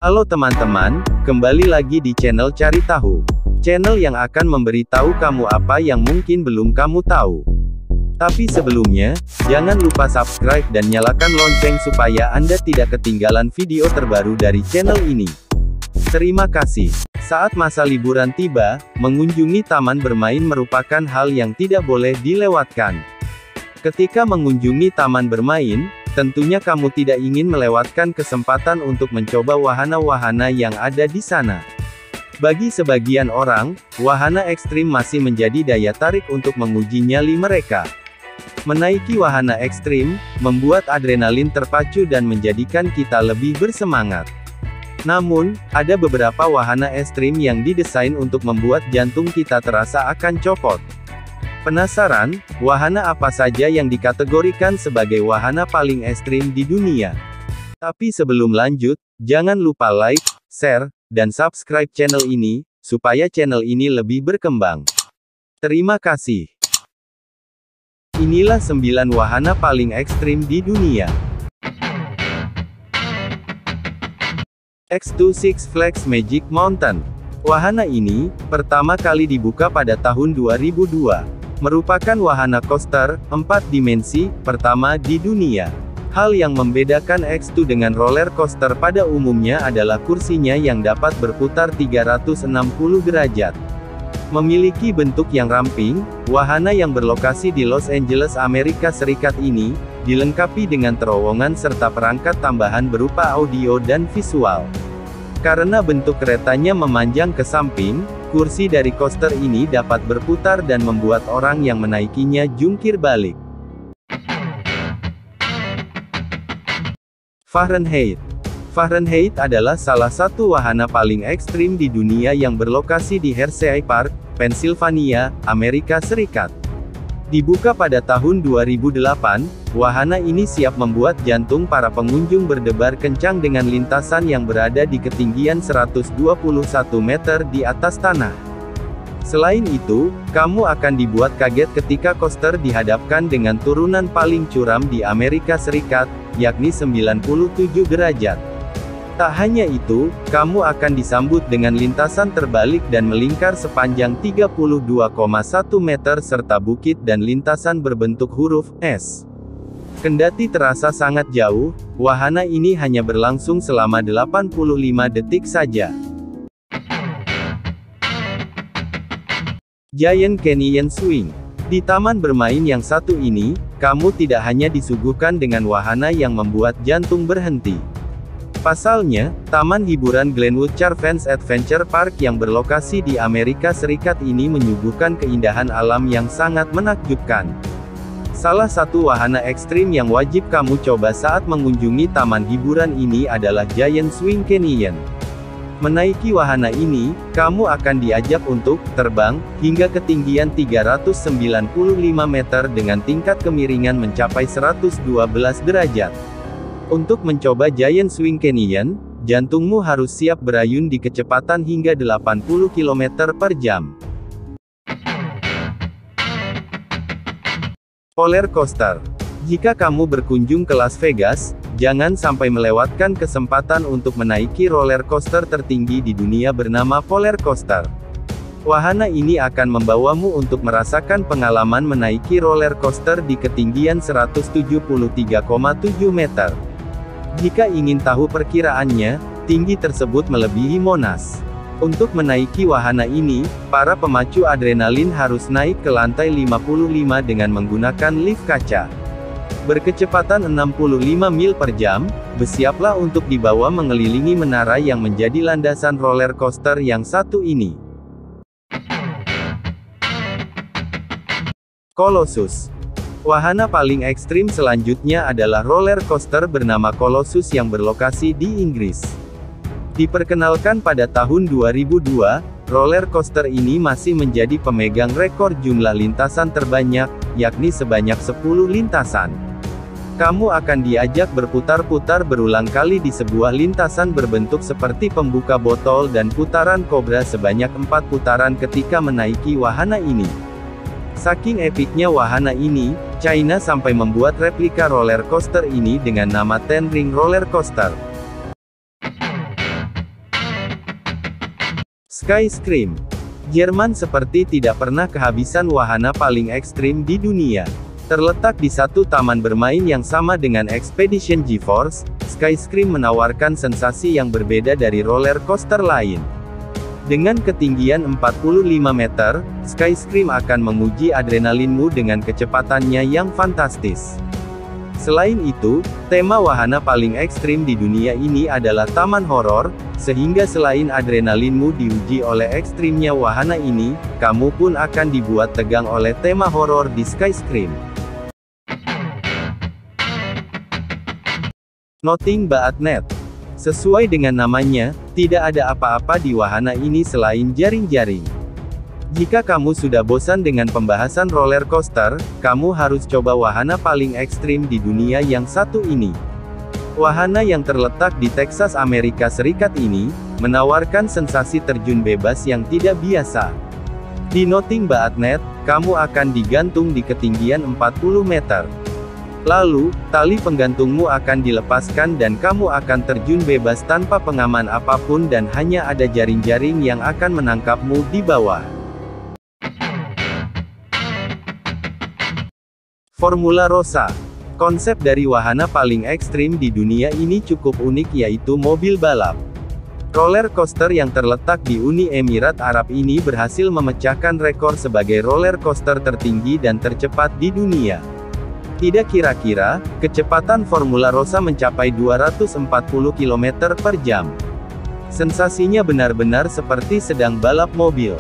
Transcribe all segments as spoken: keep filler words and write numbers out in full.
Halo teman-teman, kembali lagi di channel Cari Tahu. Channel yang akan memberitahu kamu apa yang mungkin belum kamu tahu. Tapi sebelumnya, jangan lupa subscribe dan nyalakan lonceng supaya Anda tidak ketinggalan video terbaru dari channel ini. Terima kasih. Saat masa liburan tiba, mengunjungi taman bermain merupakan hal yang tidak boleh dilewatkan. Ketika mengunjungi taman bermain, tentunya kamu tidak ingin melewatkan kesempatan untuk mencoba wahana-wahana yang ada di sana. Bagi sebagian orang, wahana ekstrim masih menjadi daya tarik untuk menguji nyali mereka. Menaiki wahana ekstrim, membuat adrenalin terpacu dan menjadikan kita lebih bersemangat. Namun, ada beberapa wahana ekstrim yang didesain untuk membuat jantung kita terasa akan copot. Penasaran, wahana apa saja yang dikategorikan sebagai wahana paling ekstrim di dunia? Tapi sebelum lanjut, jangan lupa like, share, dan subscribe channel ini, supaya channel ini lebih berkembang. Terima kasih. Inilah sembilan wahana paling ekstrim di dunia. X dua Six Flags Magic Mountain. Wahana ini, pertama kali dibuka pada tahun dua ribu dua. Merupakan wahana coaster, empat dimensi, pertama di dunia. Hal yang membedakan X dua dengan roller coaster pada umumnya adalah kursinya yang dapat berputar tiga ratus enam puluh derajat. Memiliki bentuk yang ramping, wahana yang berlokasi di Los Angeles, Amerika Serikat ini, dilengkapi dengan terowongan serta perangkat tambahan berupa audio dan visual. Karena bentuk keretanya memanjang ke samping, kursi dari coaster ini dapat berputar dan membuat orang yang menaikinya jungkir balik. Fahrenheit. Fahrenheit adalah salah satu wahana paling ekstrim di dunia yang berlokasi di Hershey Park, Pennsylvania, Amerika Serikat. Dibuka pada tahun dua ribu delapan, wahana ini siap membuat jantung para pengunjung berdebar kencang dengan lintasan yang berada di ketinggian seratus dua puluh satu meter di atas tanah. Selain itu, kamu akan dibuat kaget ketika coaster dihadapkan dengan turunan paling curam di Amerika Serikat, yakni sembilan puluh tujuh derajat. Tak hanya itu, kamu akan disambut dengan lintasan terbalik dan melingkar sepanjang tiga puluh dua koma satu meter serta bukit dan lintasan berbentuk huruf S. Kendati terasa sangat jauh, wahana ini hanya berlangsung selama delapan puluh lima detik saja. Giant Canyon Swing. Di taman bermain yang satu ini, kamu tidak hanya disuguhkan dengan wahana yang membuat jantung berhenti. Pasalnya, taman hiburan Glenwood Charvance Adventure Park yang berlokasi di Amerika Serikat ini menyuguhkan keindahan alam yang sangat menakjubkan. Salah satu wahana ekstrim yang wajib kamu coba saat mengunjungi taman hiburan ini adalah Giant Swing Canyon. Menaiki wahana ini, kamu akan diajak untuk terbang hingga ketinggian tiga ratus sembilan puluh lima meter dengan tingkat kemiringan mencapai seratus dua belas derajat. Untuk mencoba Giant Swing Canyon, jantungmu harus siap berayun di kecepatan hingga delapan puluh kilometer per jam. Roller coaster. Jika kamu berkunjung ke Las Vegas, jangan sampai melewatkan kesempatan untuk menaiki roller coaster tertinggi di dunia bernama roller coaster. Wahana ini akan membawamu untuk merasakan pengalaman menaiki roller coaster di ketinggian seratus tujuh puluh tiga koma tujuh meter. Jika ingin tahu perkiraannya, tinggi tersebut melebihi Monas. Untuk menaiki wahana ini, para pemacu adrenalin harus naik ke lantai lima puluh lima dengan menggunakan lift kaca. Berkecepatan enam puluh lima mil per jam, bersiaplah untuk dibawa mengelilingi menara yang menjadi landasan roller coaster yang satu ini. Colossus. Wahana paling ekstrim selanjutnya adalah roller coaster bernama Colossus yang berlokasi di Inggris. Diperkenalkan pada tahun dua ribu dua, roller coaster ini masih menjadi pemegang rekor jumlah lintasan terbanyak, yakni sebanyak sepuluh lintasan. Kamu akan diajak berputar-putar berulang kali di sebuah lintasan berbentuk seperti pembuka botol dan putaran kobra sebanyak empat putaran ketika menaiki wahana ini. Saking epiknya wahana ini, China sampai membuat replika roller coaster ini dengan nama Ten Ring Roller Coaster. Skyscream. Jerman seperti tidak pernah kehabisan wahana paling ekstrim di dunia. Terletak di satu taman bermain yang sama dengan Expedition GeForce, Skyscream menawarkan sensasi yang berbeda dari roller coaster lain. Dengan ketinggian empat puluh lima meter, Skyscream akan menguji adrenalinmu dengan kecepatannya yang fantastis. Selain itu, tema wahana paling ekstrim di dunia ini adalah taman horor, sehingga selain adrenalinmu diuji oleh ekstrimnya wahana ini, kamu pun akan dibuat tegang oleh tema horor di Skyscream. Nothing but net. Sesuai dengan namanya, tidak ada apa-apa di wahana ini selain jaring-jaring. Jika kamu sudah bosan dengan pembahasan roller coaster, kamu harus coba wahana paling ekstrim di dunia yang satu ini. Wahana yang terletak di Texas, Amerika Serikat ini, menawarkan sensasi terjun bebas yang tidak biasa. Di Nothing but net, kamu akan digantung di ketinggian empat puluh meter. Lalu, tali penggantungmu akan dilepaskan dan kamu akan terjun bebas tanpa pengaman apapun dan hanya ada jaring-jaring yang akan menangkapmu di bawah. Formula Rossa. Konsep dari wahana paling ekstrim di dunia ini cukup unik, yaitu mobil balap. Roller coaster yang terletak di Uni Emirat Arab ini berhasil memecahkan rekor sebagai roller coaster tertinggi dan tercepat di dunia. Tidak kira-kira, kecepatan Formula Rossa mencapai dua ratus empat puluh kilometer per jam. Sensasinya benar-benar seperti sedang balap mobil.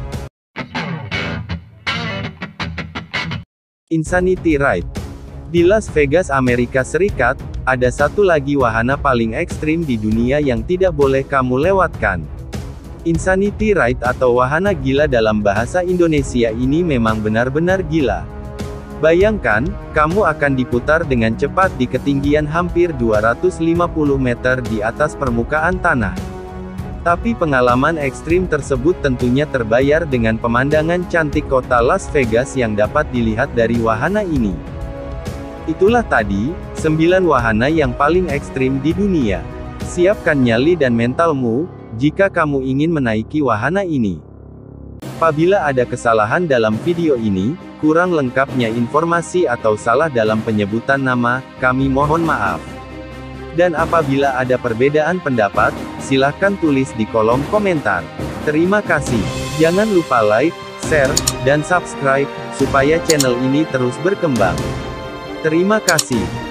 Insanity Ride. Di Las Vegas, Amerika Serikat, ada satu lagi wahana paling ekstrim di dunia yang tidak boleh kamu lewatkan. Insanity Ride atau wahana gila dalam bahasa Indonesia ini memang benar-benar gila. Bayangkan, kamu akan diputar dengan cepat di ketinggian hampir dua ratus lima puluh meter di atas permukaan tanah. Tapi pengalaman ekstrim tersebut tentunya terbayar dengan pemandangan cantik kota Las Vegas yang dapat dilihat dari wahana ini. Itulah tadi, sembilan wahana yang paling ekstrim di dunia. Siapkan nyali dan mentalmu, jika kamu ingin menaiki wahana ini. Apabila ada kesalahan dalam video ini, kurang lengkapnya informasi atau salah dalam penyebutan nama, kami mohon maaf. Dan apabila ada perbedaan pendapat, silahkan tulis di kolom komentar. Terima kasih. Jangan lupa like, share, dan subscribe, supaya channel ini terus berkembang. Terima kasih.